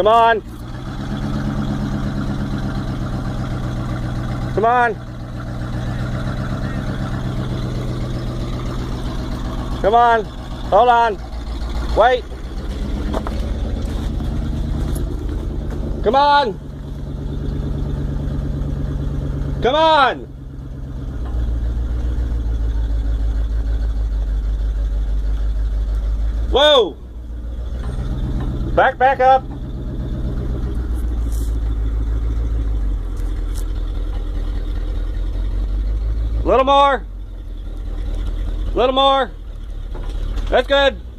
Come on. Come on. Come on. Hold on. Wait. Come on. Come on. Whoa. Back up. A little more. A little more. That's good.